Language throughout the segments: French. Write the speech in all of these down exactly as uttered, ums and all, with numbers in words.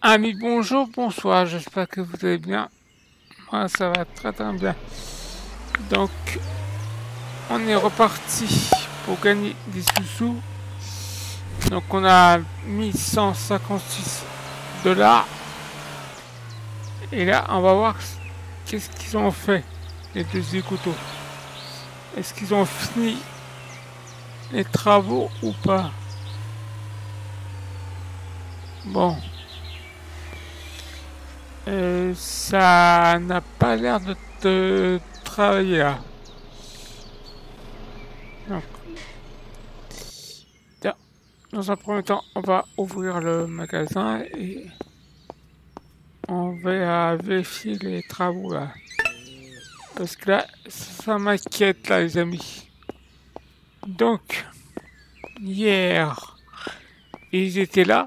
Amis, bonjour, bonsoir, j'espère que vous allez bien. Moi, ça va très très bien. Donc, on est reparti pour gagner des sous-sous. Donc, on a mis cent cinquante-six dollars. Et là, on va voir qu'est-ce qu'ils ont fait, les deux écouteurs. Est-ce qu'ils ont fini les travaux ou pas? Bon. Euh, ça n'a pas l'air de te travailler là. Donc, dans un premier temps, on va ouvrir le magasin et on va vérifier les travaux là. Parce que là, ça m'inquiète là, les amis. Donc, hier, ils étaient là.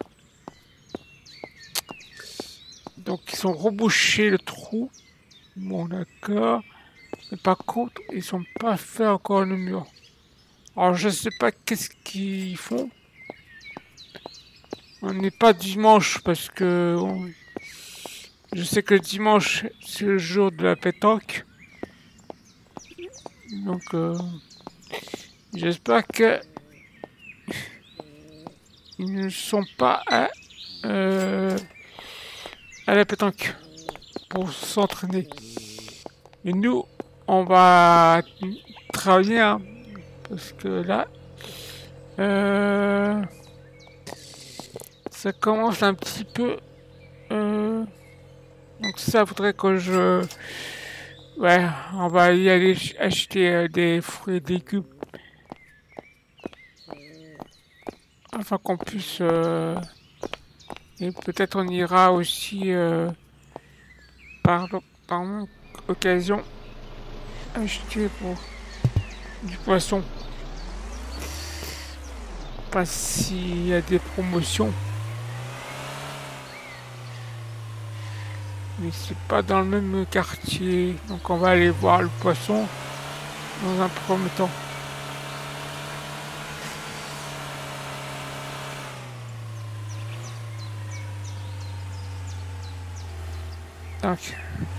Donc, ils ont rebouché le trou. Bon, d'accord. Mais par contre, ils n'ont pas fait encore le mur. Alors, je sais pas qu'est-ce qu'ils font. On n'est pas dimanche parce que on... je sais que dimanche c'est le jour de la pétanque. Donc euh, j'espère que ils ne sont pas à, euh, à la pétanque pour s'entraîner. Et nous on va travailler hein, parce que là euh, ça commence un petit peu euh, donc ça voudrait que je ouais on va y aller acheter euh, des fruits et légumes afin qu'on puisse euh, et peut-être on ira aussi euh, par, par occasion acheter pour du poisson, pas s'il y a des promotions, mais c'est pas dans le même quartier, donc on va aller voir le poisson dans un premier temps. Donc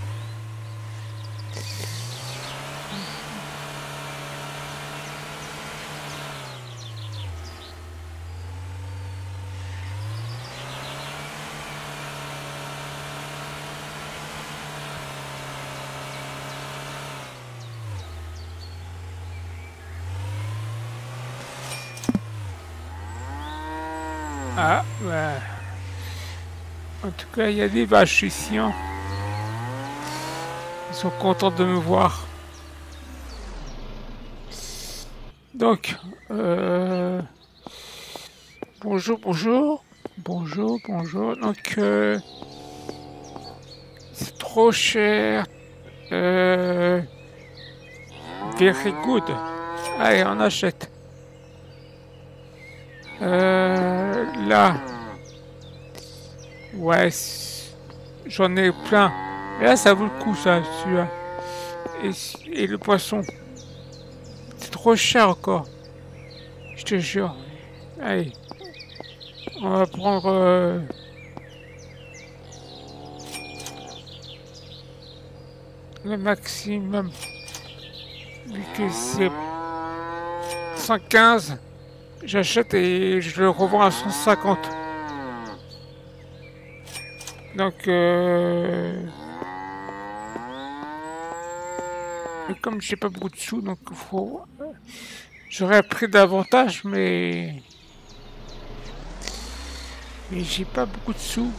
ah ouais. En tout cas il y a des vaches ici hein. Ils sont contents de me voir. Donc euh, bonjour bonjour bonjour bonjour donc euh, c'est trop cher. Euh, very good. Allez, on achète. Euh, là. Ouais, j'en ai plein. Et là, ça vaut le coup, ça, celui-là. Et, et le poisson. C'est trop cher encore. Je te jure. Allez. On va prendre... Euh, le maximum. Vu que c'est cent quinze, j'achète et je le revends à cent cinquante. Donc, euh... mais comme j'ai pas beaucoup de sous, donc faut... J'aurais pris davantage, mais... Mais j'ai pas beaucoup de sous.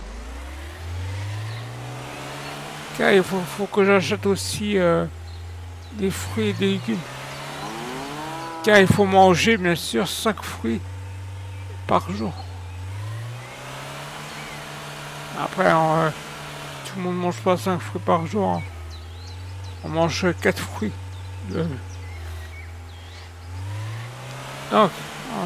Car il faut, faut que j'achète aussi euh, des fruits et des légumes. Car il faut manger, bien sûr, cinq fruits par jour. Après, on, euh, tout le monde ne mange pas cinq fruits par jour. Hein. On mange quatre fruits. Euh. Donc, hein.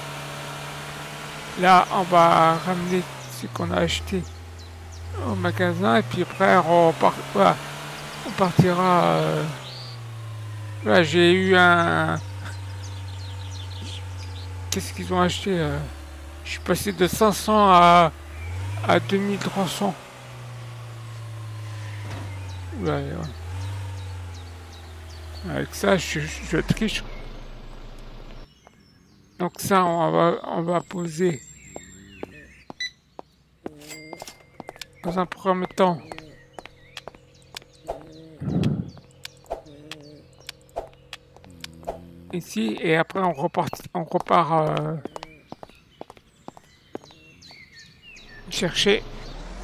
Là, on va ramener ce qu'on a acheté au magasin. Et puis après, on, part, voilà, on partira... Euh, là, j'ai eu un... Qu'est-ce qu'ils ont acheté euh, je suis passé de cinq cents à, à deux mille trois cents. Ouais, ouais. Avec ça, je, je triche. Donc ça, on va, on va poser dans un premier temps ici, et après on repart, on repart euh, chercher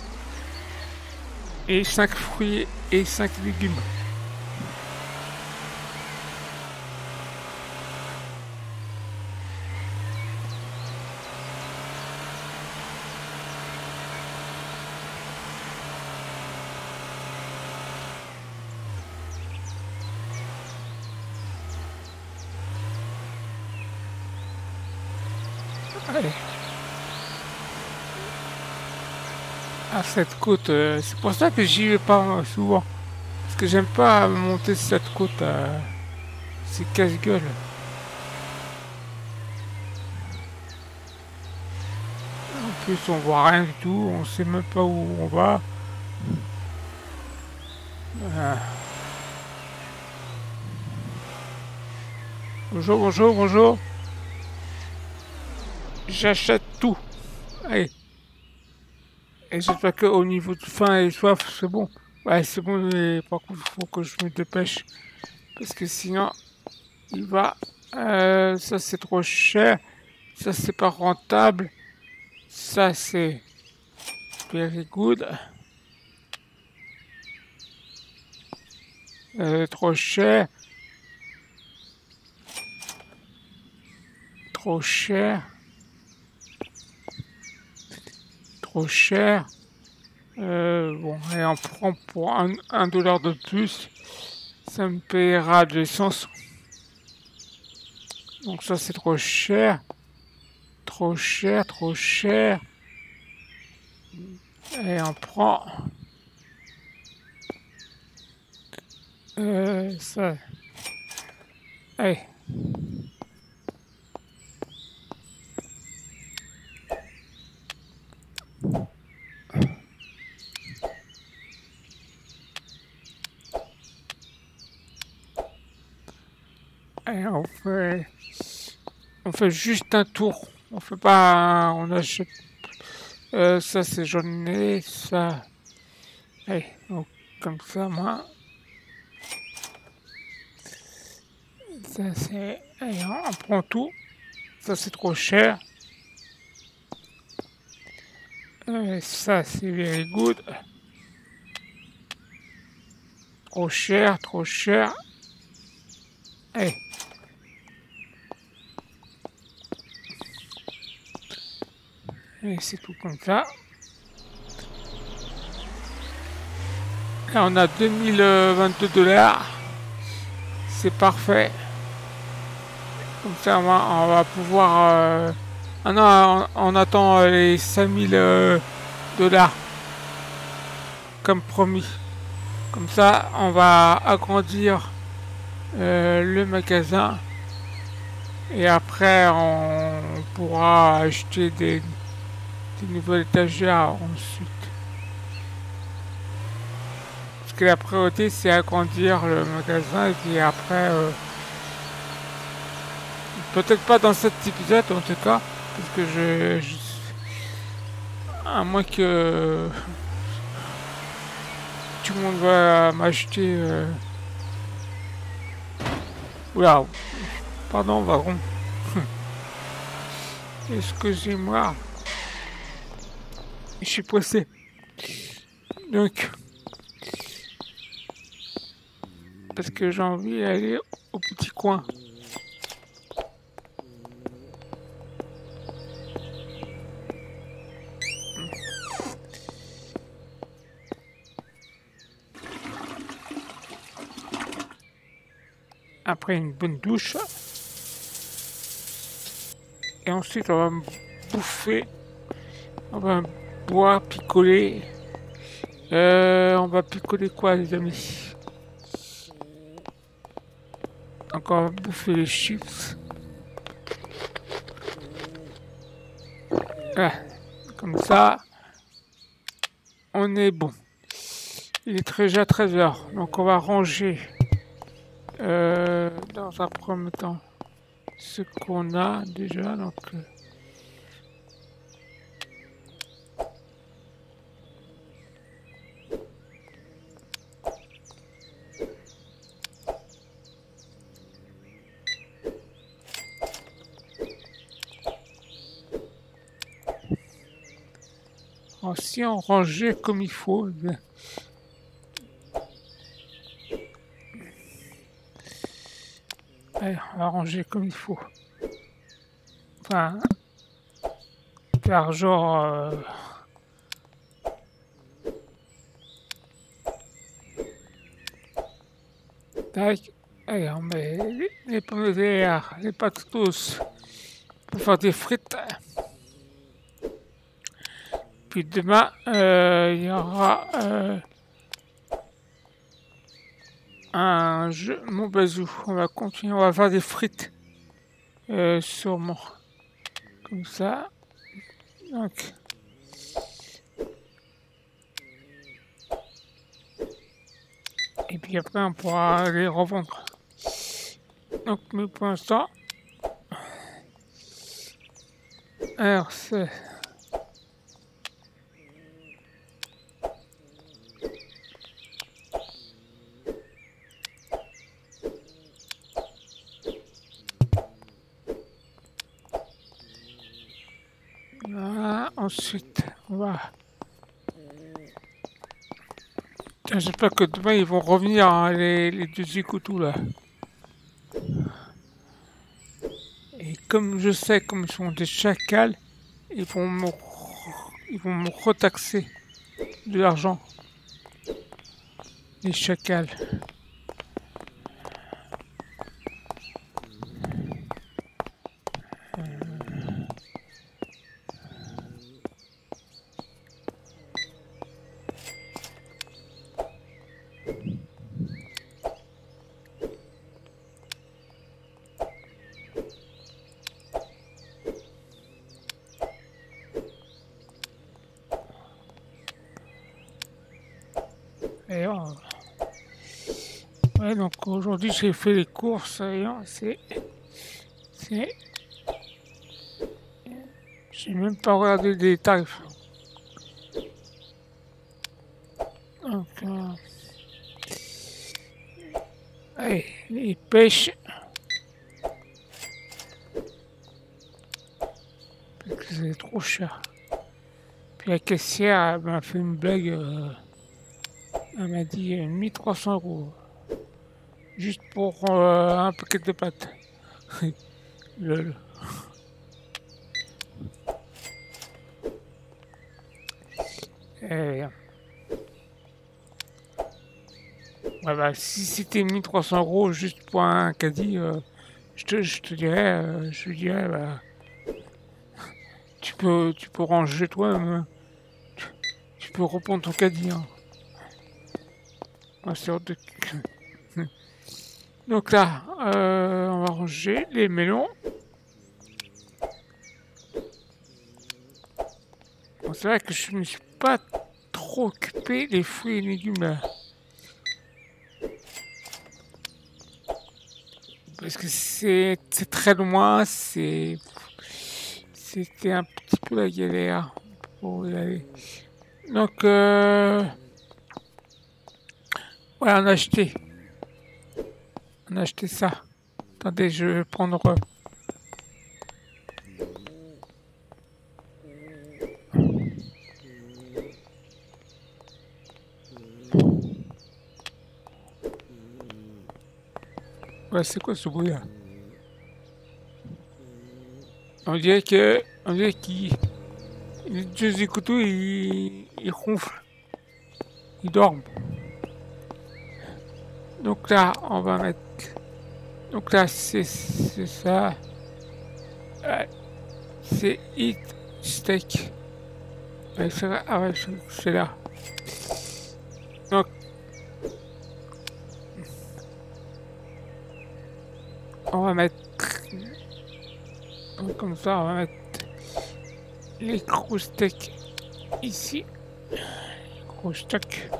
et cinq fruits et cinq légumes. Allez. À cette côte, euh, c'est pour ça que j'y vais pas euh, souvent. Parce que j'aime pas monter cette côte. Euh, c'est casse-gueule. En plus, on voit rien du tout. On sait même pas où on va. Euh. Bonjour, bonjour, bonjour. J'achète tout. Allez. Et j'espère qu'au niveau de faim et soif, c'est bon. Ouais, c'est bon, mais par contre, il faut que je me dépêche. Parce que sinon, il va... Euh, ça, c'est trop cher. Ça, c'est pas rentable. Ça, c'est... very good. Euh, trop cher. Trop cher. Trop cher. Euh, bon, et on prend pour un, un dollar de plus. Ça me payera de l'essence. Donc ça, c'est trop cher. Trop cher, trop cher. Et on prend... Euh, ça... Allez. Et on fait, on fait juste un tour. On fait pas, on achète. Euh, ça c'est jaune nez, ça. Allez, donc comme ça, moi. Ça c'est, allez, on prend tout. Ça c'est trop cher. Euh, ça c'est very good. Trop cher, trop cher. Allez. Et c'est tout comme ça. Là, on a deux mille vingt-deux dollars. C'est parfait. Comme ça, on va, on va pouvoir... Euh... Ah non, on, on attend les cinq mille dollars. Comme promis. Comme ça, on va agrandir euh, le magasin. Et après, on pourra acheter des... des nouvelles étagères ensuite. Parce que la priorité c'est agrandir le magasin et puis après euh, peut-être pas dans cet épisode en tout cas parce que je, je à moins que tout le monde va m'acheter euh... Oula, pardon varon. Excusez-moi. Je suis pressé. Donc, parce que j'ai envie d'aller au petit coin. Après une bonne douche. Et ensuite, on va bouffer. On va boire, picoler. Euh, on va picoler quoi, les amis? Encore bouffer les chips. Ah, comme ça. on est bon. Il est déjà treize heures, donc on va ranger euh, dans un premier temps ce qu'on a déjà. Donc, euh, si on rangeait comme il faut, bien. Ouais, on va ranger comme il faut. Enfin, faire genre... Euh, tac. Allez, on met les, les pommes de terre, les patatos pour faire des frites. Puis demain, euh, il y aura euh, un jeu mon bazou. On va continuer, on va faire des frites. Euh, sûrement. Comme ça. Donc. Et puis après, on pourra les revendre. Donc, mais pour l'instant. Alors, c'est. Voilà, ensuite, on va... J'espère que demain, ils vont revenir, hein, les, les deux écoutous, là. Et comme je sais, comme ils sont des chacals, ils vont me, ils vont me retaxer de l'argent. Les chacals. Et on... Ouais, donc aujourd'hui j'ai fait les courses, c'est... C'est... J'ai même pas regardé les tarifs. Donc... Euh... Allez, les pêches... Parce que c'est trop cher. Puis la caissière elle m'a fait une blague... Euh... Elle m'a dit euh, mille trois cents euros. Juste pour euh, un paquet de pâtes. Lol. Et... Ouais, bah, si c'était mille trois cents euros juste pour un caddie, euh, je, te, je te dirais, euh, je dirais, bah, tu peux, tu peux ranger toi-même, tu, tu peux reprendre ton caddie. Hein. Ouais, c'est hors de... Donc là, euh, on va ranger les melons. Bon, c'est vrai que je ne me suis pas trop occupé des fruits et légumes là. Parce que c'est très loin, c'est c'était un petit peu la galère pour y aller. Donc, euh, ouais, on a acheté. On a acheté ça. Attendez, je vais prendre... Ouais, c'est quoi ce bruit là? On dirait que... On dirait qu'il... Les deux écoutous, ils... ils ronflent. Ils dorment. Donc là, on va mettre... Donc là, c'est ça. Euh, c'est Eat Steak. Ouais, c'est ah ouais, c'est là. Donc... On va mettre... Comme ça, on va mettre... les gros steaks ici. gros stock.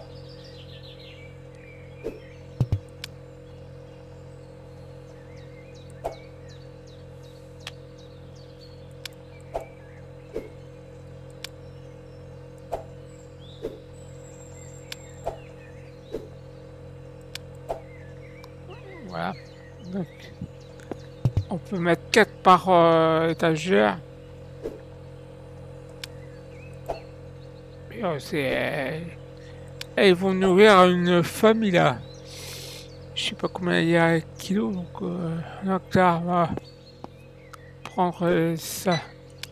Voilà, donc on peut mettre quatre par euh, étagère. Et, euh, c'est, euh, et ils vont nourrir une famille là. Je sais pas combien il y a de kilos, donc, euh, donc là, on va prendre euh, ça.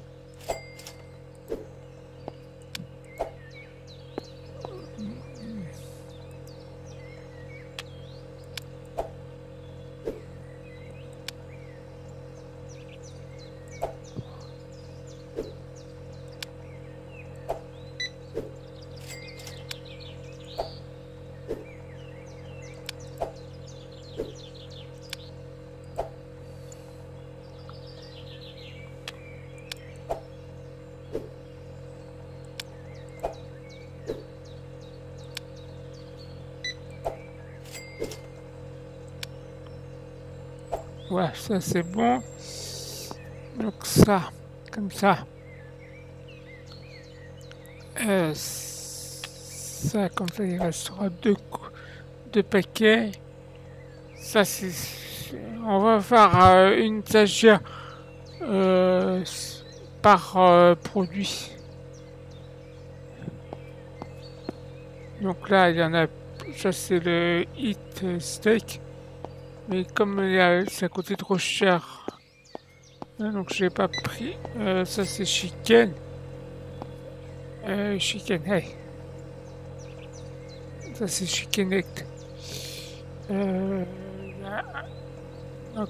Ouais, ça c'est bon. Donc ça, comme ça. Euh, ça, comme ça, il restera deux, deux paquets. Ça, c'est... On va faire euh, une étagère euh, par euh, produit. Donc là, il y en a... Ça, c'est le Hit Steak. Mais comme ça coûtait trop cher, donc je l'ai pas pris. Euh, ça c'est chicken. Euh, chicken, hey. Ça c'est chicken egg. Euh, là. Donc.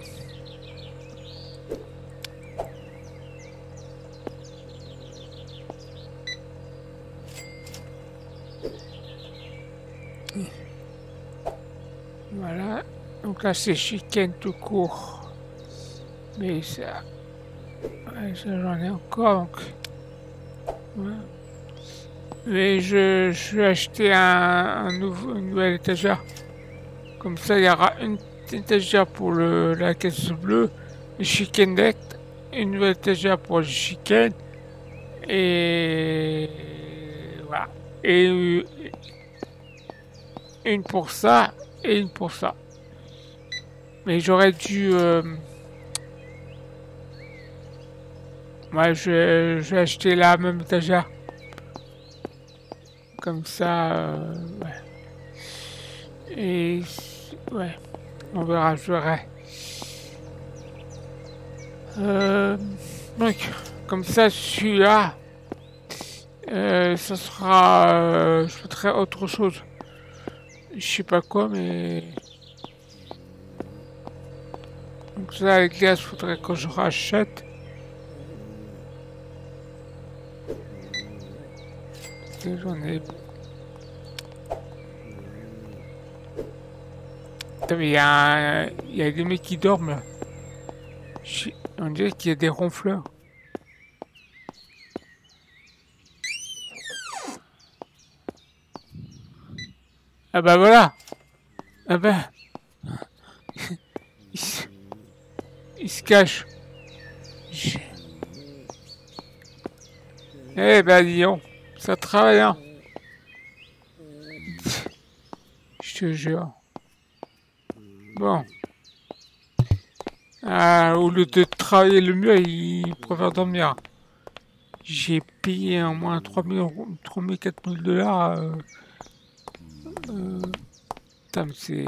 Voilà. Donc là c'est chicken tout court. Mais ça... Ouais, ça j'en ai encore donc... Ouais. Mais je, je vais acheter un, un nouveau, une nouvelle étagère. Comme ça il y aura une étagère pour le, la caisse bleue, le chicken deck, une nouvelle étagère pour le chicken. Et... Voilà. Et une pour ça et une pour ça. Mais j'aurais dû... Euh... Ouais, je, je vais acheter la même étagère. Comme ça... Euh... Ouais. Et... Ouais. On verra, je verrai. Euh... Donc, comme ça, celui-là... Euh, ça sera... Euh... Je ferai autre chose. Je sais pas quoi, mais... Donc ça, les glaces, faudrait que je rachète. J'en ai... Putain, mais il y a... Il y a des mecs qui dorment, là. On dirait qu'il y a des ronfleurs. Ah bah voilà. Ah bah... il, se... il se cache. Je... Eh ben dis donc, ça travaille, hein. Je te jure. Bon. Ah, au lieu de travailler le mur, il préfère dormir. J'ai payé au moins trois mille, quatre mille dollars. Euh, euh, putain, mais c'est...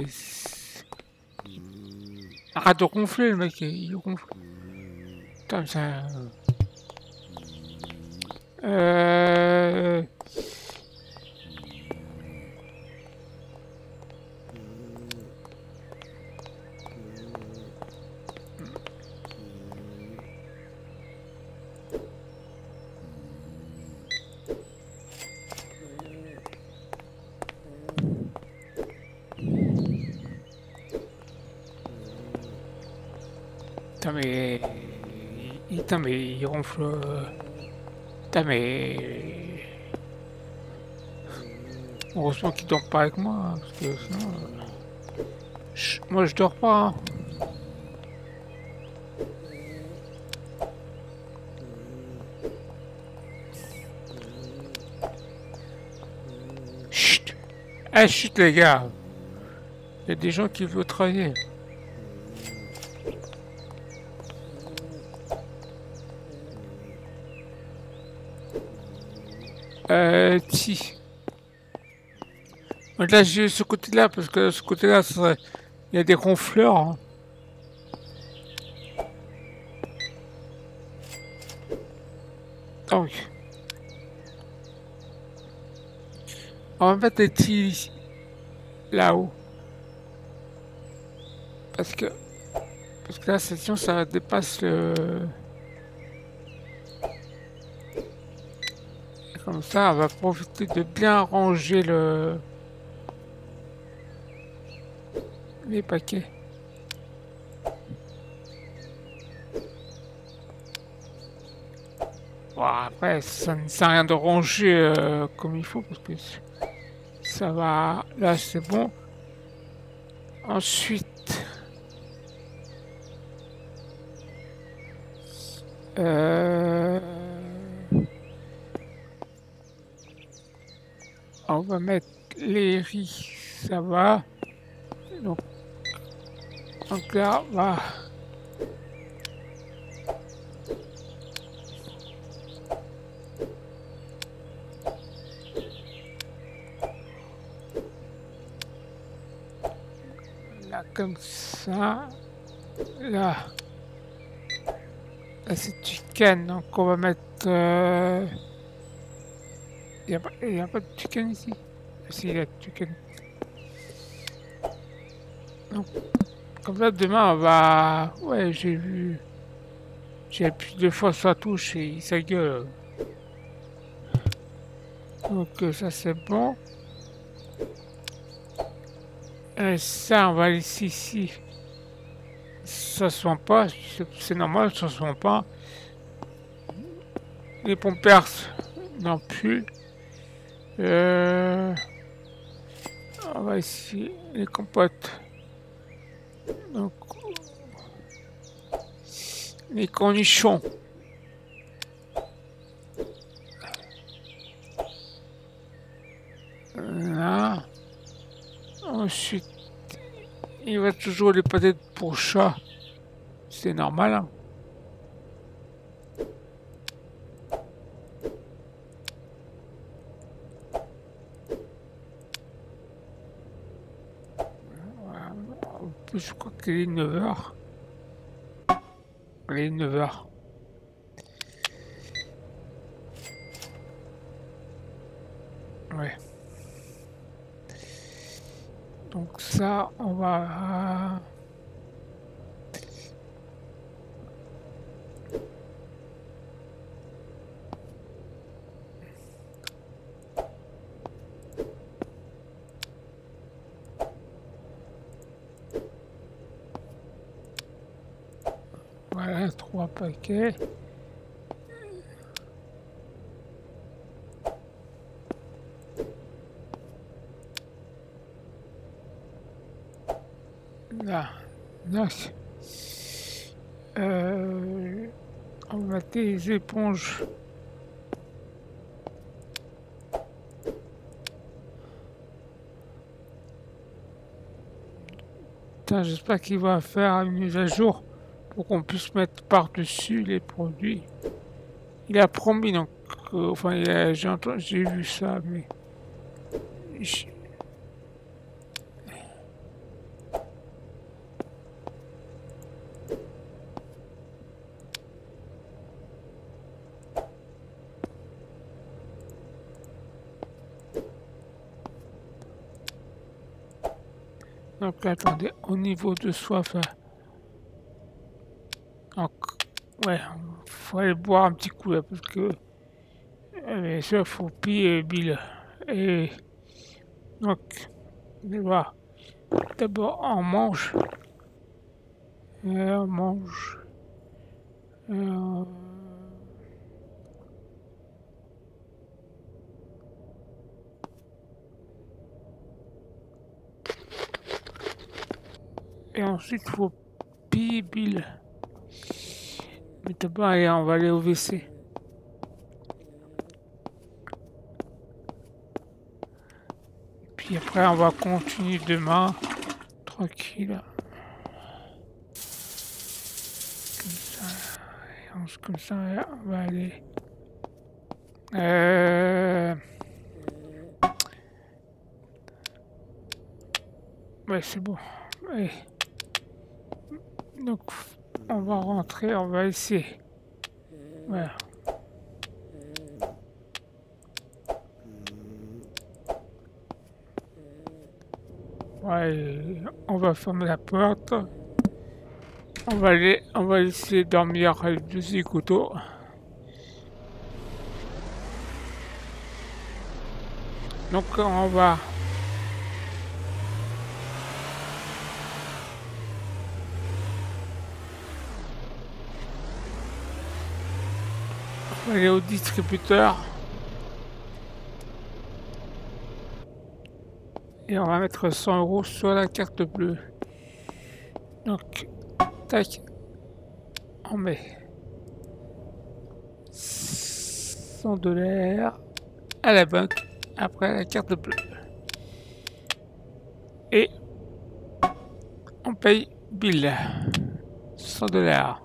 Arrête de ronfler, le mec, il ronfle. Putain, mais ça... Euh... Putain, mais... Putain, mais il ronfle... Putain, mais... Heureusement qu'il dort pas avec moi, hein, parce que sinon... euh, je- moi je dors pas, hein. Chut! Eh, chut les gars! Il y a des gens qui veulent travailler. Euh, si. Donc là, j'ai ce côté-là, parce que ce côté-là, ça serait- il y a des ronfleurs, hein. Donc, on va mettre des petits là-haut. Parce que, parce que la section, ça dépasse le... Comme ça, on va profiter de bien ranger le... les paquets. Bon, après, ça ne sert à rien de ranger euh, comme il faut, parce que ça va... Là, c'est bon. Ensuite... Euh... On va mettre les riz, ça va. Donc, donc là, on va... Là, comme ça. Là. Là, c'est du chicken, donc on va mettre... Euh... Il n'y a, pas- y a pas de chicken ici? Si, il y a du chicken. Donc, comme ça, demain, on va... Ouais, j'ai vu... J'ai appuyé deux fois sur la touche et ça gueule. Donc euh, ça, c'est bon. Et ça, on va laisser ici. Ça se vend pas, c'est c'est normal, ça se vend pas. Les pompers non plus. Euh... On va ici, les compotes. Donc, les cornichons. Là. Ensuite, il va toujours les patates pour chat. C'est normal, hein. Voilà. En plus, je crois qu'il est neuf heures. Il est neuf heures. Ouais. Donc ça, on va... Voilà, trois paquets. Là, donc, euh, on va mettre des éponges. Putain, j'espère qu'il va faire une mise à jour pour qu'on puisse mettre par-dessus les produits. Il a promis, donc, euh, enfin, il a- j'ai entendu, j'ai vu ça, mais... je- Donc, attendez, au niveau de soif, là, donc, ouais, faut aller boire un petit coup, là, parce que, euh, bien sûr, faut piller Bill. Et, donc, on va d'abord, on mange, et on mange, euh, Et ensuite, il faut payer Bill. Mais d'abord, allez, on va aller au W C. Puis après, on va continuer demain. Tranquille. Comme ça. Et on, comme ça, on va aller. Euh... Ouais, c'est bon. Allez. Donc, on va rentrer, on va essayer. Voilà. Ouais, on va fermer la porte. On va aller, on va laisser dormir les deux couteaux. Donc, on va aller au distributeur et on va mettre cent euros sur la carte bleue. Donc, tac, on met cent dollars à la banque après la carte bleue et on paye Bill cent dollars.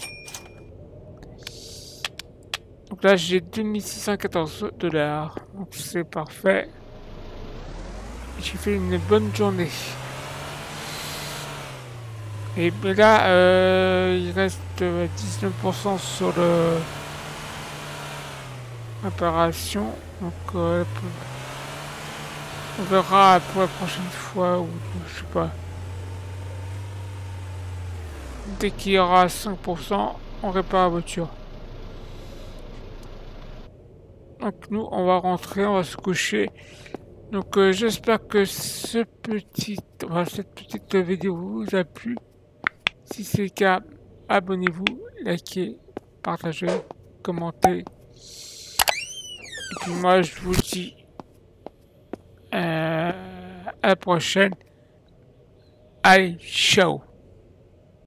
Donc là, j'ai deux mille six cent quatorze dollars. Donc c'est parfait. J'ai fait une bonne journée. Et ben là, euh, il reste dix-neuf pour cent sur le réparation. Donc euh, on verra pour la prochaine fois ou je sais pas. Dès qu'il y aura cinq pour cent, on répare la voiture. Donc nous, on va rentrer, on va se coucher. Donc euh, j'espère que ce petit, enfin, cette petite vidéo vous a plu. Si c'est le cas, abonnez-vous, likez, partagez, commentez. Et puis moi, je vous dis euh, à la prochaine. Allez, ciao!